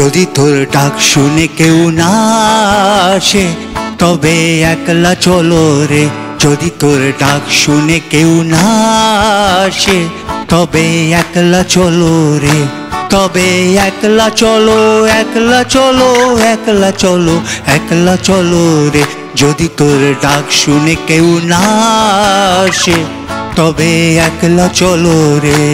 যদি তোর ডাক শুনে কেউ না আসে তবে একলা চলো রে। যদি তোর ডাক শুনে কেউ না আসে তবে একলা চলো রে। তবে একলা চলো, একলা চলো, একলা চলো, একলা চলো রে। যদি তোর ডাক শুনে কেউ না আসে তবে একলা চলো রে।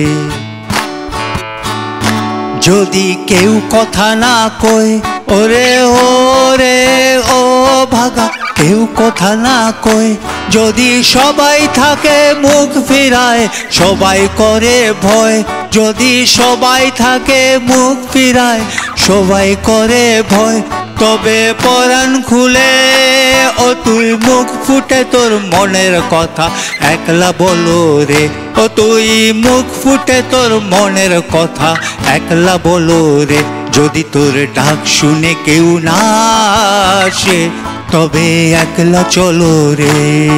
যদি কেউ কথা না কয় ওরে ও রে ও ভাগা, কেউ কথা না কয়, যদি সবাই থাকে মুখ ফিরায়, সবাই করে ভয়। যদি সবাই থাকে মুখ ফিরায়, সবাই করে ভয়, তবে পরাণ খুলে ও তুই মুখ ফুটে তোর মনের কথা একলা বলো রে। ও তুই মুখ ফুটে তোর মনের কথা একলা বলো রে। যদি তোর ডাক শুনে কেউ না আসে তবে একলা চলো রে।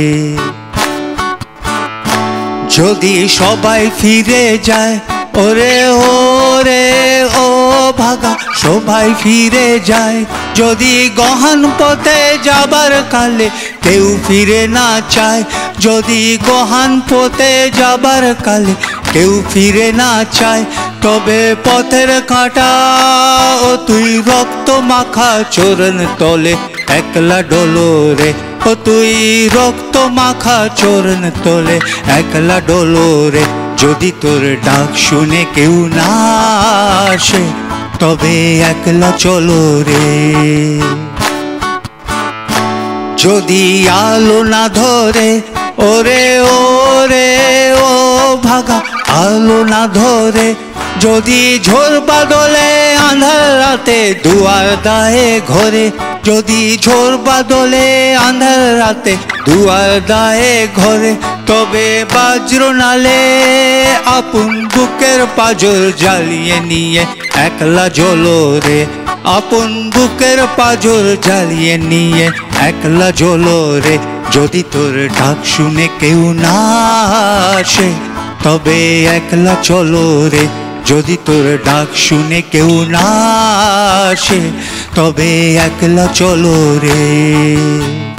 যদি সবাই ফিরে যায় ওরে ও রে ও ভাগা, সবাই ফিরে যায়। যদি গহন পথে যাবার কালে কেউ ফিরে না চায়, যদি গহন পথে যাবার কালে কেউ ফিরে না চায়, তবে পথের কাঁটা ও তুই রক্ত মাখা চরণ তলে একলা ডোলো রে। ও তুই রক্ত মাখা চরণ তলে একলা ডোলো রে। যদি তোর ডাক শুনে কেউ না আসে তবে একলা চলো রে। যদি আলো না ধরে ওরে ও রে ও ভাগা, আলো না ধরে, যদি ঝড় বাদলে আঁধার রাতে দুয়ার দায়ে ঘরে, যদি ঝড় বাদলে আঁধার রাতে দুয়ার দায়ে ঘরে, তবে বজ্র নালে আপন বুকের পাঁজর জ্বালিয়ে নিয়ে একলা জ্বলো রে। আপন বুকের পাঁজর জ্বালিয়ে নিয়ে একলা জ্বলো রে। যদি তোর ডাক শুনে কেউ না আসে তবে একলা চলো রে। যদি তোর ডাক শুনে কেউ না আসে তবে একলা চলো রে।